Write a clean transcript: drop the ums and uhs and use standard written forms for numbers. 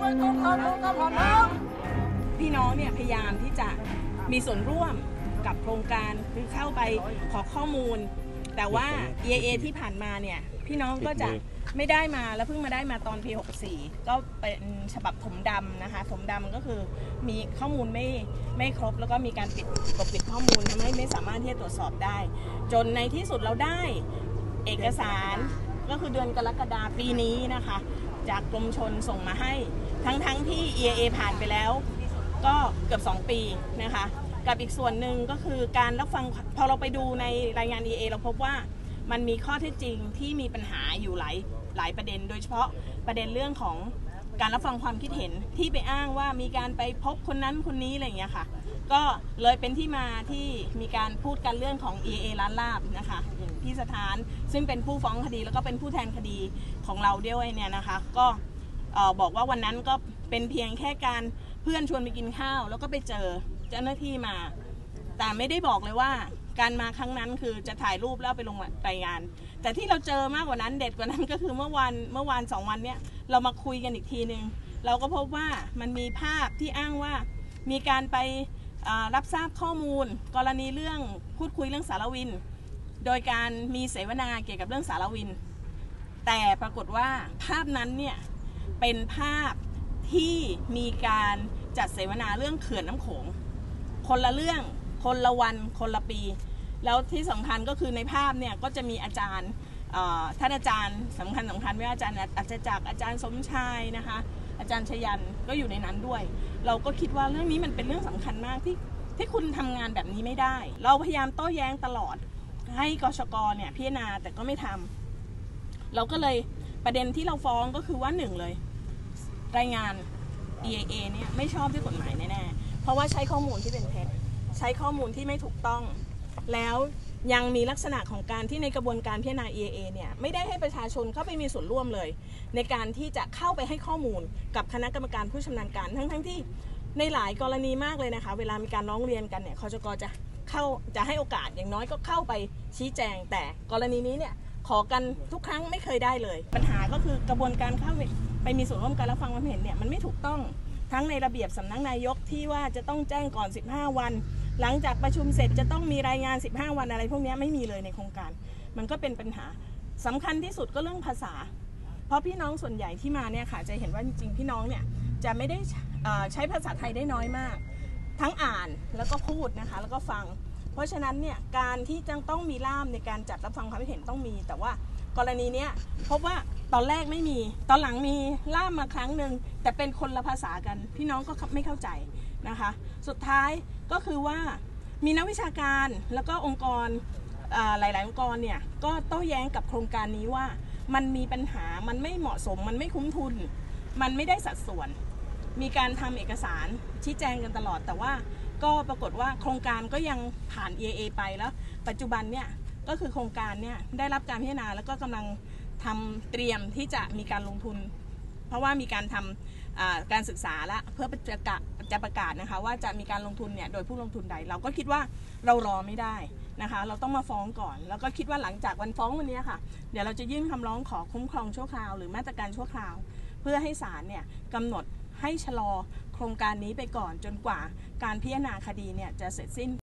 พี่น้องเนี่ยพยายามที่จะมีส่วนร่วมกับโครงการคือเข้าไปขอข้อมูลแต่ว่า EIA ที่ผ่านมาเนี่ยพี่น้องก็จะไม่ได้มาแล้วเพิ่งมาได้มาตอนปี 64ก็เป็นฉบับถมดำนะคะถมดำก็คือมีข้อมูลไม่ครบแล้วก็มีการปกปิดข้อมูลทำให้ไม่สามารถที่จะตรวจสอบได้จนในที่สุดเราได้เอกสารก็คือเดือนกรกฎาคมปีนี้นะคะจากกรมชลส่งมาให้ทั้งที่ EIA ผ่านไปแล้วก็เกือบ2 ปีนะคะกับอีกส่วนหนึ่งก็คือการรับฟังพอเราไปดูในรายงาน EIA เราพบว่ามันมีข้อเท็จจริงที่มีปัญหาอยู่หลายประเด็นโดยเฉพาะประเด็นเรื่องของการรับฟังความคิดเห็นที่ไปอ้างว่ามีการไปพบคนนั้นคนนี้อะไรอย่างเงี้ยค่ะก็เลยเป็นที่มาที่มีการพูดกันเรื่องของ EIA ล้านลาบนะคะอย่างพี่สถานซึ่งเป็นผู้ฟ้องคดีแล้วก็เป็นผู้แทนคดีของเราด้วยเนี่ยนะคะก็บอกว่าวันนั้นก็เป็นเพียงแค่การเพื่อนชวนไปกินข้าวแล้วก็ไปเจอเจ้าหน้าที่มาแต่ไม่ได้บอกเลยว่าการมาครั้งนั้นคือจะถ่ายรูปแล้วไปลงรายงานแต่ที่เราเจอมากกว่านั้นเด็ดกว่านั้นก็คือเมื่อวาน2 วันเนี้ยเรามาคุยกันอีกทีนึงเราก็พบว่ามันมีภาพที่อ้างว่ามีการไปรับทราบข้อมูลกรณีเรื่องพูดคุยเรื่องสารวินโดยการมีเสวนาเกี่ยวกับเรื่องสารวินแต่ปรากฏว่าภาพนั้นเนี่ยเป็นภาพที่มีการจัดเสวนาเรื่องเขื่อนน้ำโขงคนละเรื่องคนละวันคนละปีแล้วที่สำคัญก็คือในภาพเนี่ยก็จะมีอาจารย์ท่านอาจารย์สำคัญไม่ว่าอาจารย์อัจจักรอาจารย์สมชายนะคะอาจารย์ชยันก็อยู่ในนั้นด้วยเราก็คิดว่าเรื่องนี้มันเป็นเรื่องสำคัญมากที่คุณทำงานแบบนี้ไม่ได้เราพยายามโต้แย้งตลอดให้กชก.เนี่ยพิจารณาแต่ก็ไม่ทำเราก็เลยประเด็นที่เราฟ้องก็คือว่า1เลยรายงาน EIA เนี่ยไม่ชอบด้วยกฎหมายแน่ๆเพราะว่าใช้ข้อมูลที่เป็นเท็จใช้ข้อมูลที่ไม่ถูกต้องแล้วยังมีลักษณะของการที่ในกระบวนการพิจารณา EIA เนี่ยไม่ได้ให้ประชาชนเข้าไปมีส่วนร่วมเลยในการที่จะเข้าไปให้ข้อมูลกับคณะกรรมการผู้ชำนาญการทั้งที่ในหลายกรณีมากเลยนะคะเวลามีการร้องเรียนกันเนี่ยคชก.จะให้โอกาสอย่างน้อยก็เข้าไปชี้แจงแต่กรณีนี้เนี่ยขอกันทุกครั้งไม่เคยได้เลยปัญหาก็คือกระบวนการเข้าไปมีส่วนร่วมการรับฟังความเห็นเนี่ยมันไม่ถูกต้องทั้งในระเบียบสำนักนายกที่ว่าจะต้องแจ้งก่อน15 วันหลังจากประชุมเสร็จจะต้องมีรายงาน15 วันอะไรพวกนี้ไม่มีเลยในโครงการมันก็เป็นปัญหาสำคัญที่สุดก็เรื่องภาษาเพราะพี่น้องส่วนใหญ่ที่มาเนี่ยค่ะจะเห็นว่าจริงๆพี่น้องเนี่ยจะไม่ได้ใช้ภาษาไทยได้น้อยมากทั้งอ่านแล้วก็พูดนะคะแล้วก็ฟังเพราะฉะนั้นเนี่ยการที่จะต้องมีล่ามในการจัดรับฟังความคิดเห็นต้องมีแต่ว่ากรณีเนี้ยพบว่าตอนแรกไม่มีตอนหลังมีล่ามมาครั้งหนึ่งแต่เป็นคนละภาษากันพี่น้องก็ไม่เข้าใจนะคะสุดท้ายก็คือว่ามีนักวิชาการแล้วก็องค์กรหลายๆองค์กรเนี่ยก็โต้แย้งกับโครงการนี้ว่ามันมีปัญหามันไม่เหมาะสมมันไม่คุ้มทุนมันไม่ได้สัดส่วนมีการทำเอกสารชี้แจงกันตลอดแต่ว่าก็ปรากฏว่าโครงการก็ยังผ่าน EIA ไปแล้วปัจจุบันเนี่ยก็คือโครงการเนี่ยได้รับการพิจารณาแล้วก็กำลังทำเตรียมที่จะมีการลงทุนเพราะว่ามีการทำการศึกษาและเพื่อจะประกาศนะคะว่าจะมีการลงทุนเนี่ยโดยผู้ลงทุนใดเราก็คิดว่าเรารอไม่ได้นะคะเราต้องมาฟ้องก่อนแล้วก็คิดว่าหลังจากวันฟ้องวันนี้ค่ะเดี๋ยวเราจะยื่นคำร้องขอคุ้มครองชั่วคราวหรือมาตรการชั่วคราวเพื่อให้ศาลเนี่ยกำหนดให้ชะลอโครงการนี้ไปก่อนจนกว่าการพิจารณาคดีเนี่ยจะเสร็จสิ้น